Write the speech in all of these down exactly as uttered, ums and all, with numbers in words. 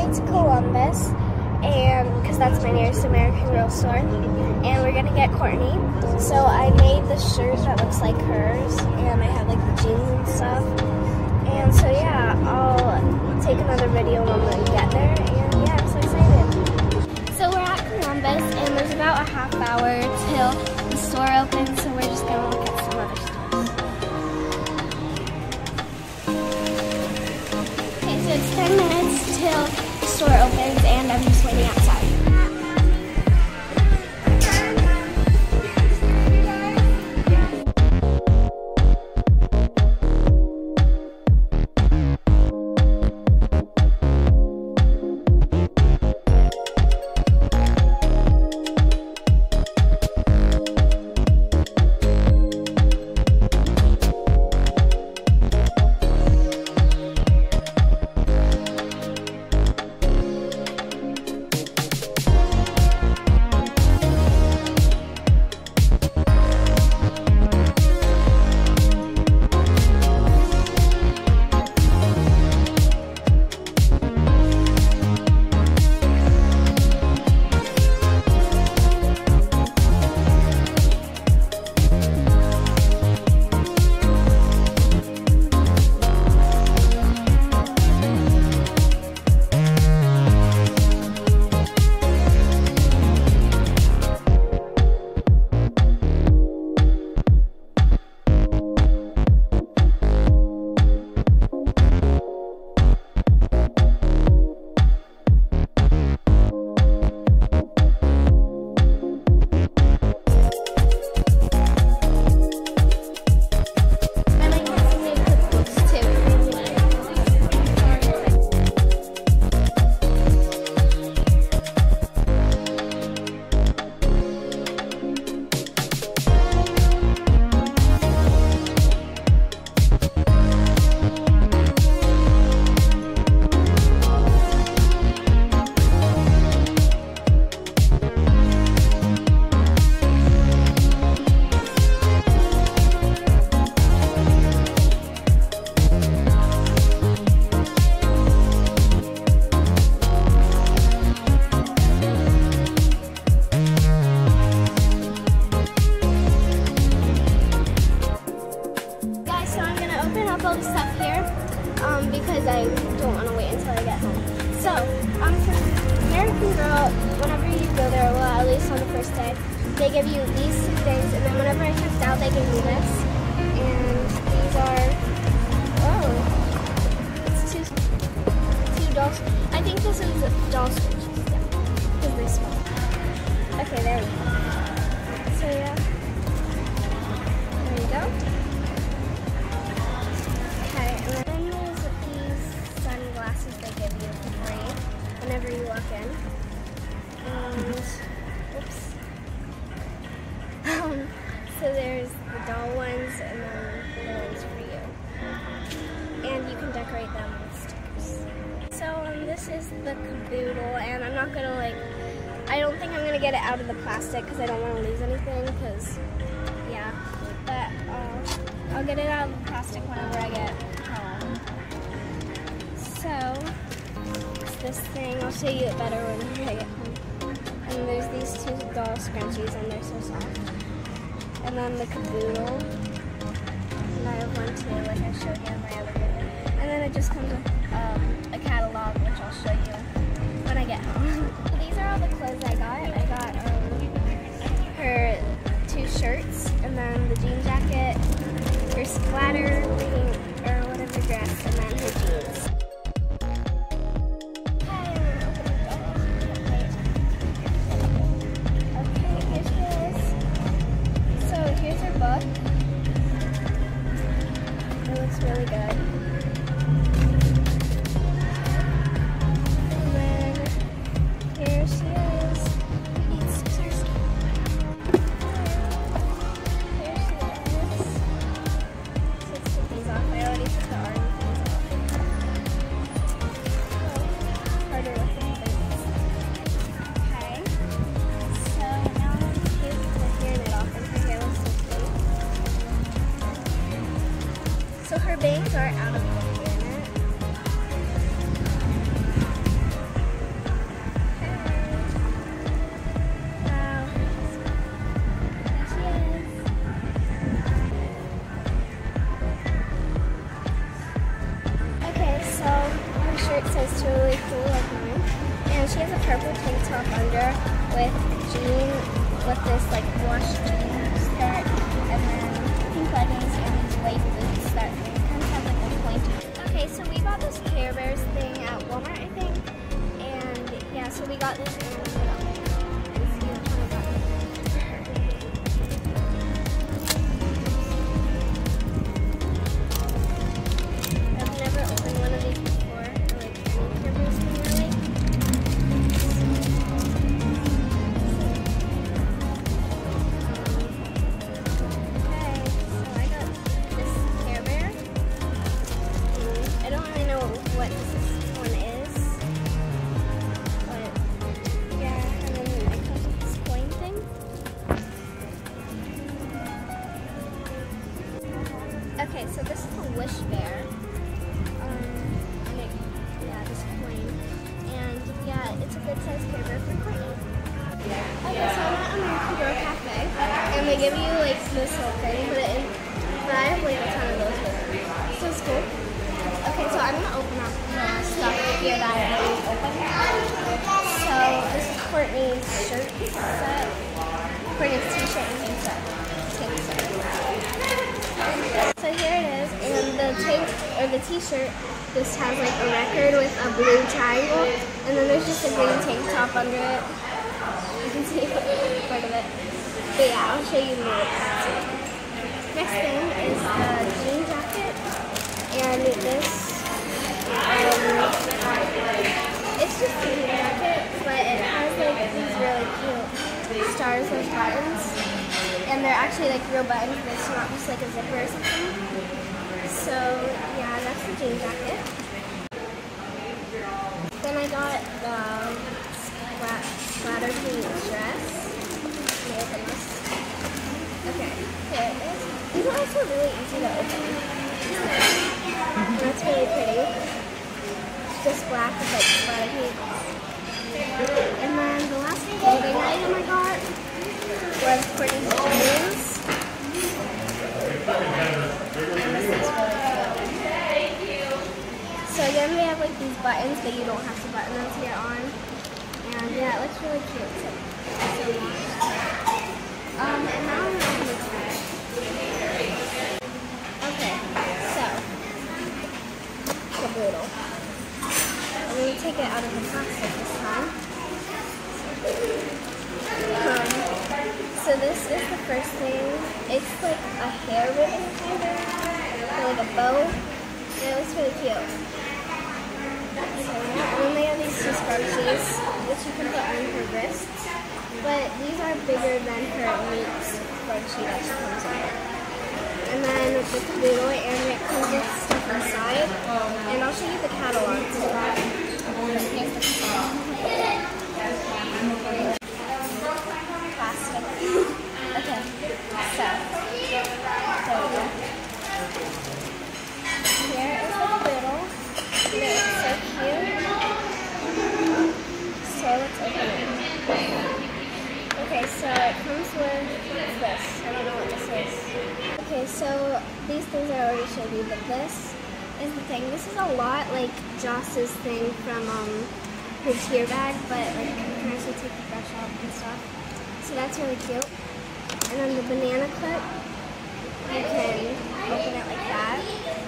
going to Columbus, and because that's my nearest American Girl store, and we're gonna get Courtney. So I made the shirt that looks like hers, and I have like the jeans and stuff. And so yeah, I'll take another video when we get there, and yeah, I'm so excited. So we're at Columbus, and there's about a half hour till the store opens, so we're just gonna look at some other stores. Okay, so it's ten minutes till the store opens, and I'm just waiting outside. All the stuff here um, because I don't want to wait until I get home. So, um, for American Girl, whenever you go there, well, at least on the first day, they give you these two things, and then whenever I checked out, they give me this. And these are, oh, it's two, two dolls. I think this is a doll scrunchies, yeah, because they're small. Okay, there we go. So, yeah, there you go. Whenever you walk in, and oops. Um, so there's the doll ones and then the ones for you, and you can decorate them with stickers. So um, this is the caboodle, and I'm not gonna like. I don't think I'm gonna get it out of the plastic because I don't want to lose anything. Because yeah, but uh, I'll get it out of the plastic whenever I get home. So. This thing, I'll show you it better when I get home. And there's these two doll scrunchies, and they're so soft. And then the caboodle. And I have one too, like I showed you in my other video. And then it just comes with um, a catalog, which I'll show you when I get home. So these are all the clothes I got. I got um, her two shirts, and then the jean jacket, her splatter pink, or whatever dress, and then her jeans. It looks really good. And then here she is. We need scissors. Here she is. So let's take these off. I already took the arm things off. So, harder with the things. Okay. So now I'm going to take the hairnet off, and her hair looks so cute. So her bangs are out of the hairnet. It's really cool, like mine. And she has a purple tank top under with jean, with this like wash jean skirt, and then pink leggings and these white boots that kind of have like a point. Okay, so we bought this Care Bears thing at Walmart, I think. And yeah, so we got this and we put it on there. And see which one we got. I've never opened one of these before, or like any Care Bears thing really. Okay, so I got this Care Bear. I don't really know what this one is, but yeah, and then it comes with this coin thing. Okay, so this is a Wish Bear. Um, and it, yeah, this coin. And yeah, it's a good size Care Bear for Courtney. Okay, so I'm at American Girl Cafe, and they give you like this little thing, but, it, but I have like a ton of those with them. So it's cool. Okay, so I'm gonna open up the stuff here that I already opened. So this is Courtney's shirt set. Courtney's t-shirt and tank set. Tank set. So here it is, and the tank or the t-shirt just has like a record with a blue triangle, and then there's just a green tank top under it. You can see part of it. But yeah, I'll show you more. Next thing is the jean jacket, and this, um, it's just a jean jacket, but it has like these really cute stars as buttons, and they're actually like real buttons, but it's not just like a zipper or something. So yeah, that's the jean jacket. Then I got the splatter jeans dress. Let me open this. Okay, here it is. These are also really easy to open. And that's really pretty. It's just black with like splatter jeans. And then the last clothing item I got was Courtney's jeans. And this is really cute. So again, they have like these buttons, but you don't have to button them to get on. And yeah, it looks really cute. So, so um, and now I'm going to open this one. Okay, so, caboodle. I'm going to take it out of the plastic this time. Um, so this is the first thing. It's like a hair ribbon kind of, or like a bow. And it looks really cute. So, yeah, and then they have these two scrunchies, which you can put on her wrists. But these are bigger than her meat scrunchie that she comes with. And then the caboodle, and it comes with stuff inside. And I'll show you the catalog too. Here's the catalog. Plastic. Okay, so, there we go. Here is the caboodle. And it looks so cute. So let's open it. Okay, so it comes with this. I don't know what this is. Okay, so these things I already showed you, but this is the thing. This is a lot like Joss's thing from um, her tear bag, but like you can actually take the brush off and stuff. So that's really cute. And then the banana clip, you can open it like that.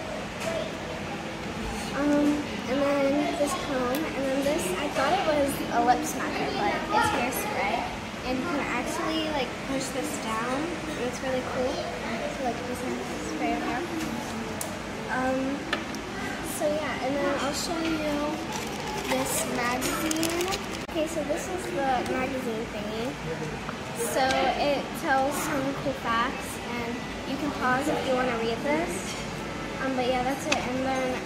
Um, and then this comb, and then this, I thought it was a lip smacker, but it's hairspray. And you can actually like push this down, and it's really cool. So like just spray it here. Um, so yeah, and then I'll show you this magazine. Okay, so this is the magazine thingy. So it tells some cool facts, and you can pause if you want to read this. Um, but yeah, that's it. And then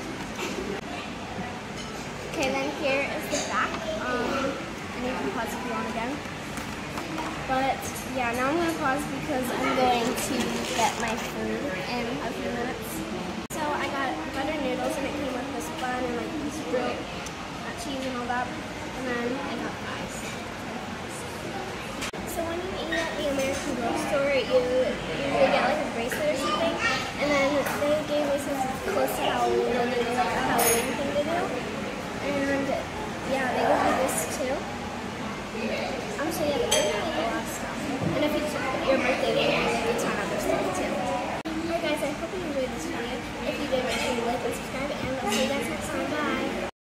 Okay, then here is the back, um, and you can pause if you want again. But yeah, now I'm going to pause because I'm going to get my food in a few minutes. So I got butter noodles, and it came with this bun and like this fruit, uh, cheese and all that. And then I got fries. So when you eat at the American Girl store, you usually get like a bracelet or something. And then they gave me some close to Halloween noodles like